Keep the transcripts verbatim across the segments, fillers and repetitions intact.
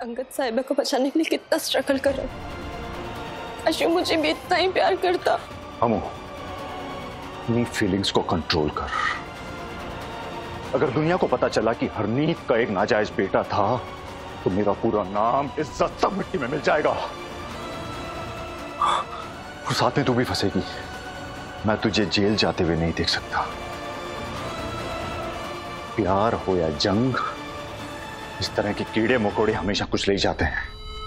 अंगद साहिबा को बचाने के लिए कितना स्ट्रगल कर रहा है। अशु मुझे भी इतना ही प्यार करता। अमू, अपनी फीलिंग्स को कंट्रोल कर। अगर दुनिया को पता चला कि हरनीत का एक नाजायज बेटा था तो मेरा पूरा नाम, इज्जत सब मिट्टी में मिल जाएगा और साथ में तू भी फंसेगी। मैं तुझे जेल जाते हुए नहीं देख सकता। प्यार हो या जंग, इस तरह के कीड़े मकोड़े हमेशा कुछ ले जाते हैं।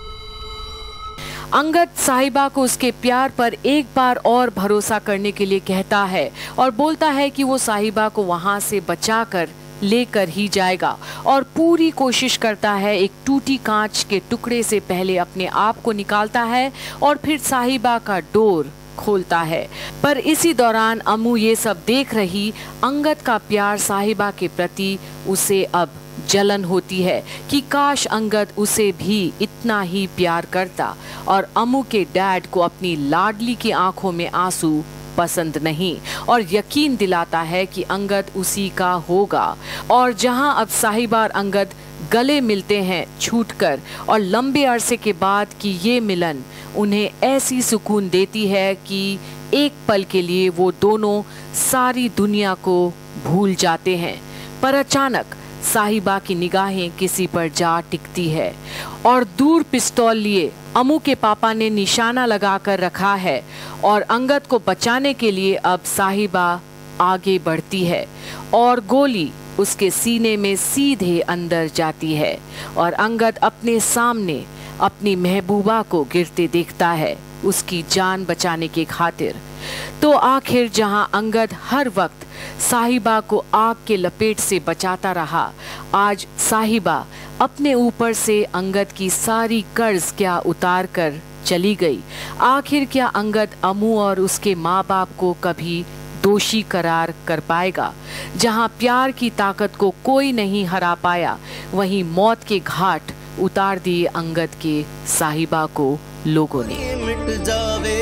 अंगद साहिबा को उसके प्यार पर एक बार और भरोसा करने के लिए कहता है और बोलता है कि वो साहिबा को वहां से बचाकर लेकर ही जाएगा और पूरी कोशिश करता है। एक टूटी कांच के टुकड़े से पहले अपने आप को निकालता है और फिर साहिबा का डोर खोलता है। पर इसी दौरान अम्मू ये सब देख रही अंगद का प्यार साहिबा के प्रति उसे अब जलन होती है कि काश अंगद उसे भी इतना ही प्यार करता। और अम्मू के डैड को अपनी लाडली की आंखों में आंसू पसंद नहीं और यकीन दिलाता है कि अंगद उसी का होगा। और जहां अब साहिबा और अंगद गले मिलते हैं छूटकर और लंबे अरसे के बाद कि ये मिलन उन्हें ऐसी सुकून देती है कि एक पल के लिए वो दोनों सारी दुनिया को भूल जाते हैं। पर अचानक साहिबा की निगाहें किसी पर जा टिकती है और दूर पिस्तौल लिए अम्मू के पापा ने निशाना लगाकर रखा है और अंगद को बचाने के लिए अब साहिबा आगे बढ़ती है और गोली उसके सीने में सीधे अंदर जाती है और अंगद अपने सामने अपनी महबूबा को गिरते देखता है उसकी जान बचाने की खातिर। तो आखिर जहां अंगद हर वक्त साहिबा को आग के लपेट से बचाता रहा, आज साहिबा अपने ऊपर से अंगद की सारी कर्ज क्या उतार कर चली गई। आखिर क्या अंगद अम्मू और उसके माँ बाप को कभी दोषी करार कर पाएगा? जहां प्यार की ताकत को कोई नहीं हरा पाया, वहीं मौत के घाट उतार दिए अंगद के साहिबा को लोगों ने। मिट जावे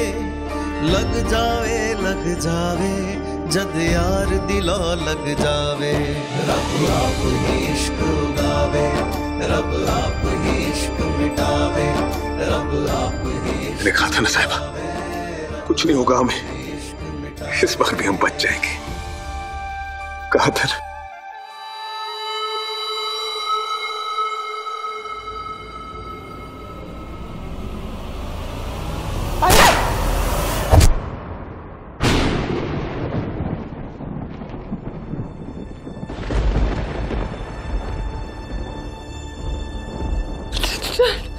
लग जावे लग जावे जद यार दिला लग जावे, रब आप ही इश्क उगावे, रब आप ही इश्क मिटावे, रब आप ही। मैंने कहा था ना साहिबा, कुछ नहीं होगा हमें, इस बार भी हम बच जाएंगे। कहा था ना। Sir.